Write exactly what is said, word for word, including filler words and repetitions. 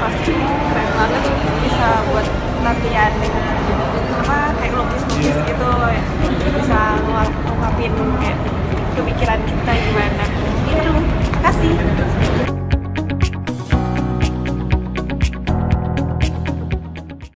pasti keren banget, bisa buat latihan apa kayak lukis-lukis gitu, bisa ngungkapin kayak kepikiran kita gimana gitu. Makasih.